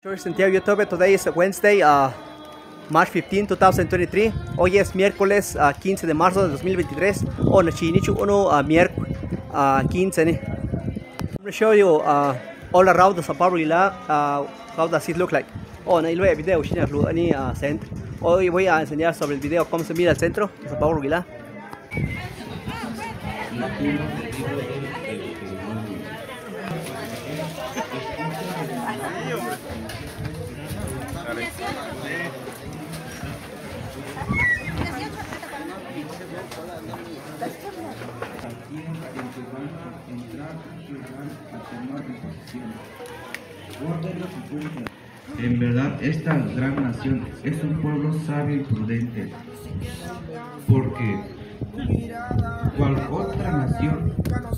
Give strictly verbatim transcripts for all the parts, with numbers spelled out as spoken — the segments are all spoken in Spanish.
Santiago YouTube. Today is Wednesday, uh, March fifteenth, twenty twenty-three. Hoy es miércoles uh, quince de marzo de dos mil veintitrés. Oh, no chinichu uno uh, miércoles uh, quince ni. I'm gonna show you uh, all around the Sao Paulo Ila, uh, how does it look like. Oh, no, y luego video china lu ani uh, centro. Hoy voy a enseñar sobre el video cómo se mira el centro de Sao Paulo Ila. En verdad, esta gran nación es un pueblo sabio y prudente, porque cual otra nación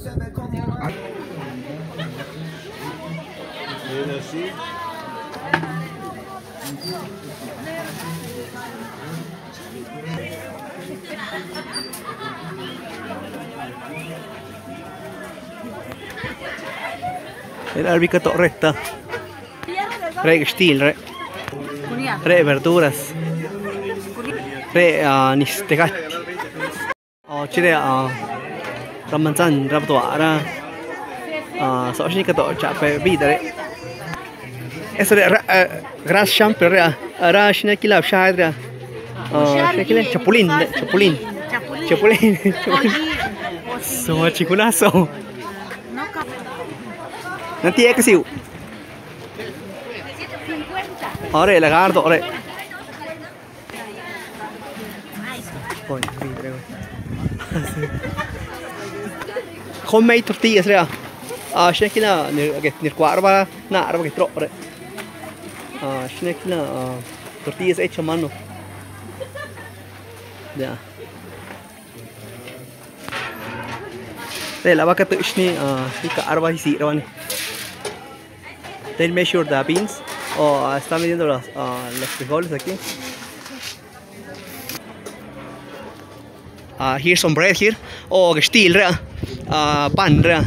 El albicato recta. Re stil, re. Re verduras. Re uh, nistegat. Oh, chile uh, ramanzan raptoara. Ah, so shini kato chape vidare. Eso re grass champ re. Ara shina kilab shadra. Ah, shina chapulín, chapulín. Chapulín. So chikunazo. Nanti ya kesiu. Ahora el lagarto, ahora. Homemade tortillas, rea. Ah, shnekina, que ni cuarba, nada, porque tro, rea. Ah, shnekina, tortillas hechas a mano. Ya. De la vaca tushni, ah, ika arba y si, rawani. They measure the beans. Oh, están vendiendo los, uh, los frijoles aquí. Uh, here's some bread here. Oh, steel, rea. Uh, pan, rea.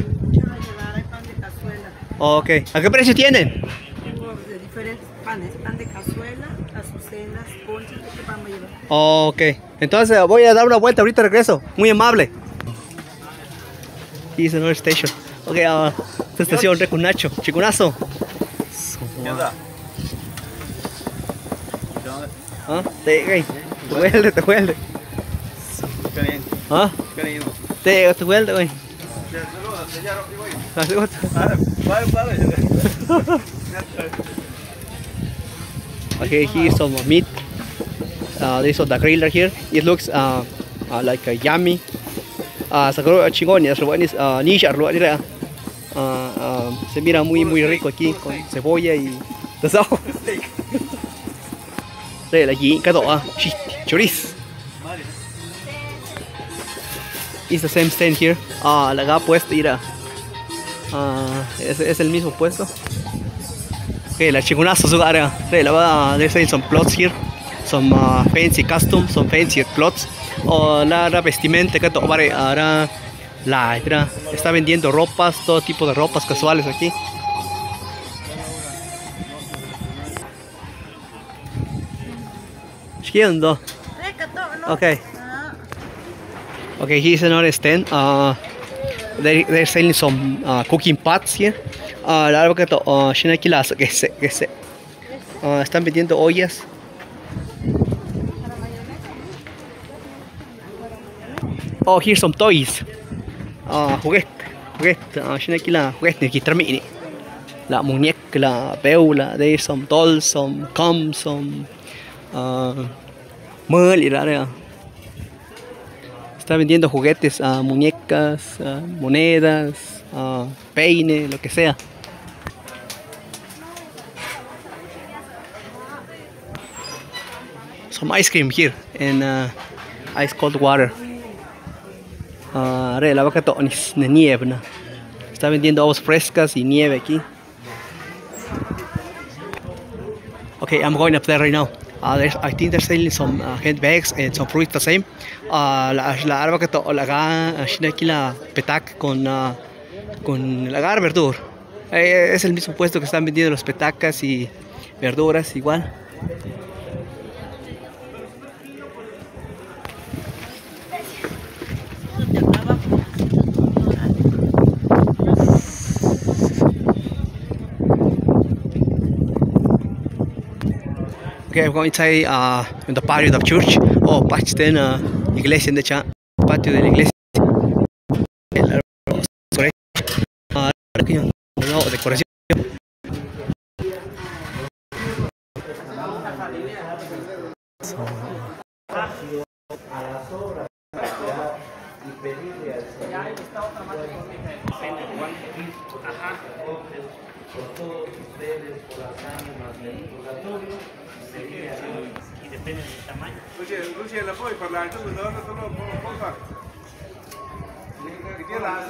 Ok. ¿A qué precio tienen? Tengo de diferentes panes. Pan de cazuela, azucenas, ponches. ¿Qué pan me lleva? Ok. Entonces voy a dar una vuelta, ahorita regreso. Muy amable. Here's another station. Ok, uh, esta estación, Recunacho. Chicunazo. ¿Qué onda? ¿Ah? Te, güey. Te huelde, te huelde. ¿Ah? Te, te huelde, güey. Okay, here's some meat. Uh, there's the griller here. It looks uh, uh, like a yummy. Ah, uh, chingón, es uh, nisha, uh, uh, se mira muy muy rico aquí con cebolla y tasao. Đây là gì? Cá độ, chorizo. It's the same stand here. Ah, la puesto ir a. Ah, es, es el mismo puesto. Okay, la chigunazo su área. Đây la va. There's some plots here, some uh, fancy custom, some fancy plots. O la, la vestimenta que todo vale ahora. La está vendiendo ropas, todo tipo de ropas casuales aquí. ¿Quiendo? Okay. Okay, here's another stand. Uh, they they're selling some uh, cooking pots here. Uh, la algo que to, uh, shina aquí las que se que se. Uh, están vendiendo ollas. Oh, here's some toys. Uh, juguete, juguete. Uh, shina aquí la juguete que termine. La muñeca, la beula. There's some dolls, some combs, some. Uh, Está vendiendo juguetes, uh, muñecas, uh, monedas, uh, peine, lo que sea. Some ice cream here and uh, ice cold water. Uh, la vaca de nieve, ¿no? Está vendiendo aguas frescas y nieve aquí. Okay, I'm going up there right now. Uh, I think they're selling some uh, handbags and some fruits the same. Uh, la la arba que to la ga aquí la petac con uh, con la gar verdura. Eh, es el mismo puesto que están vendiendo los petacas y verduras igual. Okay, I'm going inside uh, in the patio of the church. Oh, patio de la iglesia de cha, patio de la iglesia. Ah, no, decoración. Y depende del tamaño. Lucia, Lucia, la puoi parlare tu dove tu lo puoi fare? Che la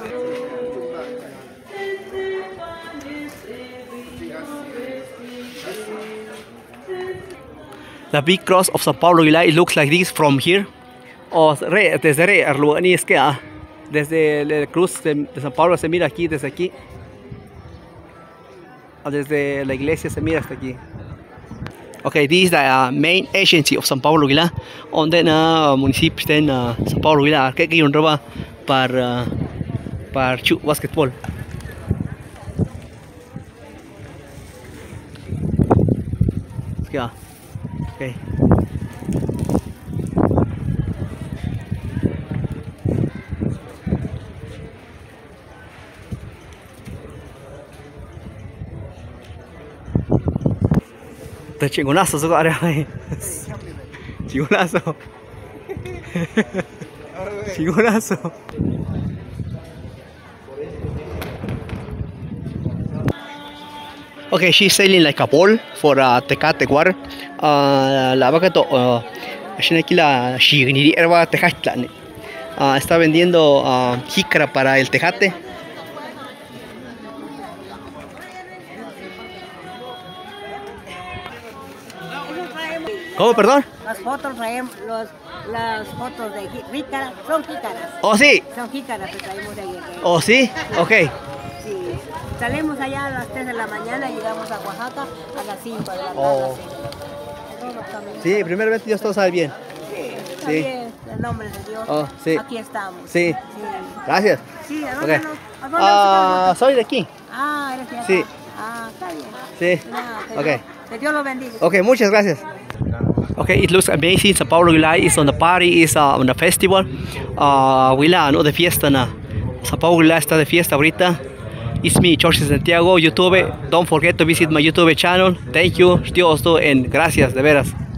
The big cross of San Pablo Aguilar, it looks like this from here. O re, desde re, Arluani es que ah, desde la cruz de, de San Pablo se mira aquí, desde aquí. O desde la iglesia se mira hasta aquí. Okay, this is the uh, main agency of San Pablo Aguilar. Onde na municipio de uh, San Pablo Aguilar, que hay un roba para uh, para chu basketball. Yeah. Okay. Está chingonazo eso, cara. Chingonazo. Chingonazo. Okay, she's selling like a bowl for uh, Tecate water. Uh, la vaca to, uh, aquí la shigni erba Tecate. Uh, está vendiendo uh, jícara para el Tecate. ¿Cómo, perdón? Las fotos traemos, los, las fotos de jícaras, son jícaras. Oh, sí. Son jícaras que traemos de ahí. Oh, sí. Ok. Sí. Salimos allá a las tres de la mañana y llegamos a Oaxaca a las cinco de la tarde. Oh. Sí, primeramente Dios todo sabe bien. Sí, está Sí. bien, en nombre de Dios. Oh, sí. Aquí estamos. Sí. Sí. Gracias. Sí, ¿a dónde Ok. nos- a dónde Ah, nos- soy de aquí. Ah, eres de acá. Sí. Ah, está bien. Sí. Ah, que Ok. Dios- que Dios lo bendiga. Okay, muchas gracias. Okay, it looks amazing. San Pablo Aguilar is on the party, is uh, on the festival. Uh, Aguilar, no, de fiesta, na. San Pablo Aguilar está de fiesta ahorita. It's me, Jorge Santiago, YouTube. Don't forget to visit my YouTube channel. Thank you, Dios, and gracias, de veras.